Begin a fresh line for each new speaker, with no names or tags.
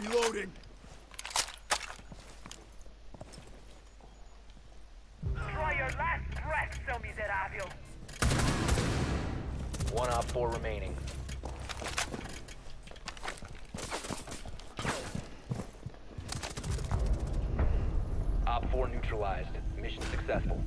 Reloading.
Try your last breath, seu miserável.
One op 4 remaining. Op 4 neutralized. Mission successful.